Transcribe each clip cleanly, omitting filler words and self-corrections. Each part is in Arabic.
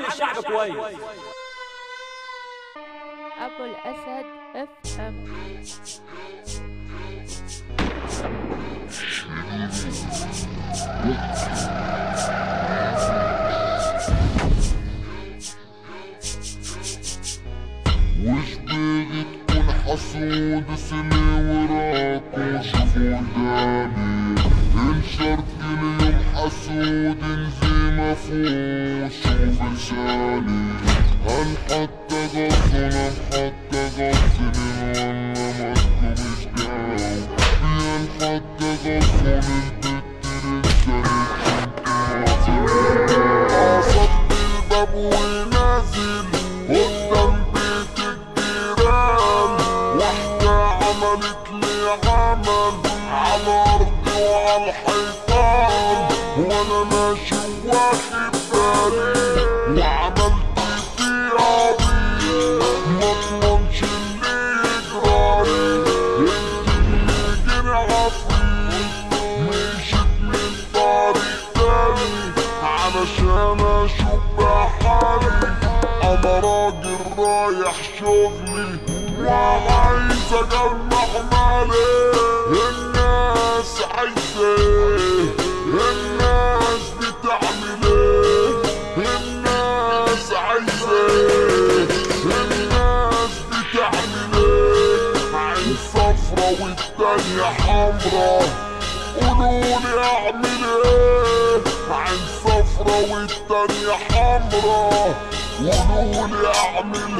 عامل الشعب كويس. ابو الاسد اف ام. وش باغي تكون حسود سني وراك وشوفوا قدامي انشرت كل يوم حسود انزي مفوش شوف لساني هنحط غصن نحط غصن والله ما تكونش داو بنحط غصن البت لساني قصدت الباب ونازل قدام بيت الجيران واحدة عملت لي عمل على أرضي وعلى الحيطان وأنا ماشي واخد بالي وعملت في عبيط مضمنش اللي يجرالي انت اللي جرى عفريت مشيت من طريق تاني علشان أشوف بحالي أنا راجل رايح شغلي وعايز أجمع مالي الناس عايزة ايه الناس بتعمل ايه الناس عايزة ايه الناس بتعمل ايه عين صفرا والتانية حمرا قولولي اعمل ايه عين صفرا والتانية حمرا قولولي اعمل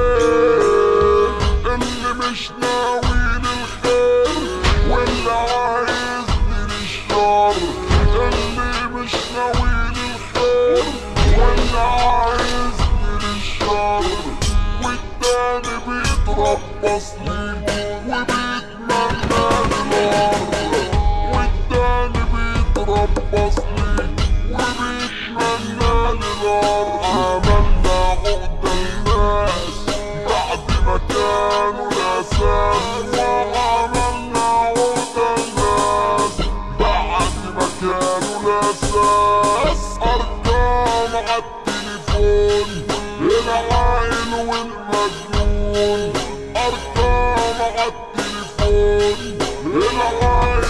ايه اللي مش ناوي للخير واللي عايزني للشر اللي مش ناوي للخير واللي عايزني للشر والتاني بيتربص لي وبيتمنى للارض والتاني بيتربص لي وبيتمنى للارض عملنا عقدة الناس بعد ما كانوا الاساس وعملنا عقدة الناس بعد ما كانوا الاساس ارقام عالتليفون العايل والمجنون ارقام عالتليفون العايل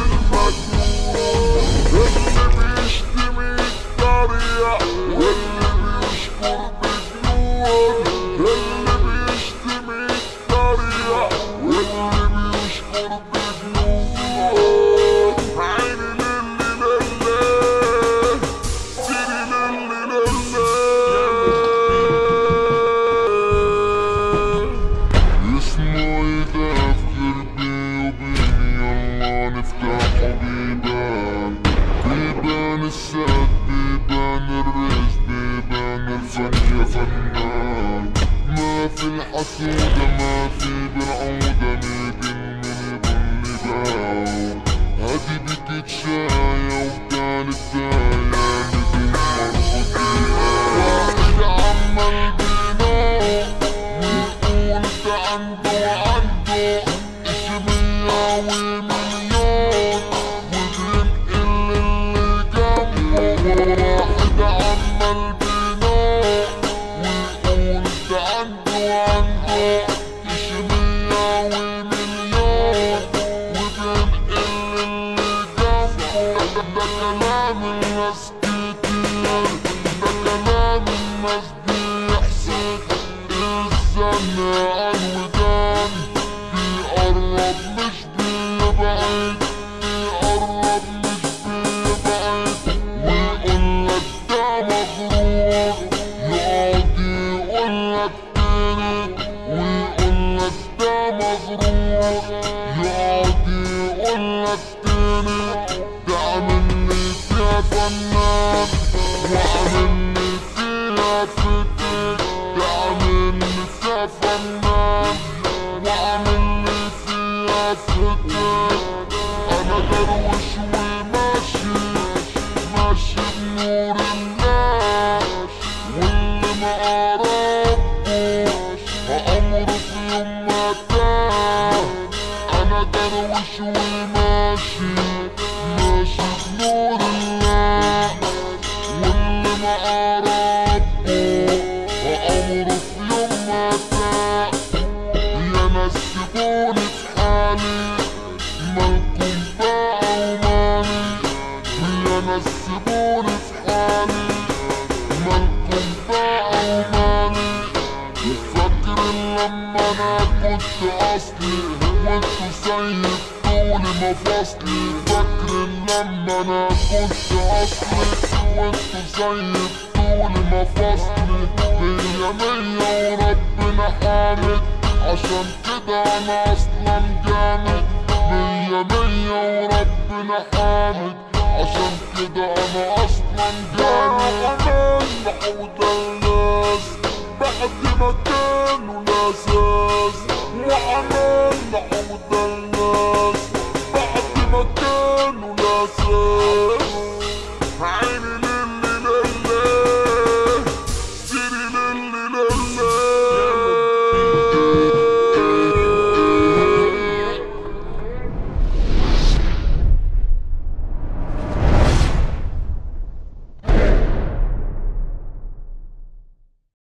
والمجنون اللي بيشتم يتريق واللي بيشكر بجنون اللي بيشتم يتريق واللي بيشكر بجنون عيني للي لله سيري للي لله اسمه يدافر بي وبيني يلا نفتح بيبان بيبان السد بيبان الرزق بيبان الفن يا فنان ما في الحسودة ما في بالعودة ميدن من يضل باو هادي بتتشايا وكانت دايا بدون مرضية واحد عمال بينام ويقول ده عنده اسمية ومليون وبينقل اللي جنبه واحد عمال بينام ويقول ده عنده اسمية ومليون وبينقل اللي جنبه ده كلام الناس كتير ده كلام الناس بيحسد الزن عالودان بيقرب مش بيبعد بيقرب مش بيبعد ويقولك ده مغرور يقعد يقولك تاني ويقولك ده مغرور يقعد يقولك تاني ده عاملني فيها فنان وعاملني فيها فكر ده عاملني فيها فنان وعاملني فيها فكر انا دروش وماشي ماشي بنور الله واللي ما قربوش عمره في يوم ما تاه انا دروش وماشي ماشي بنور الله واللي ما قربوش اصلي فاكرين لما انا كنت اصلي وانتو زي بطول مفاصلي. مية مية وربنا حامد عشان كده انا اصلا جامد. مية مية وربنا حامد عشان كده انا اصلا جامد. وعملنا الناس بعد ما كانوا لزاز، وعملنا الناس بعد ما كانوا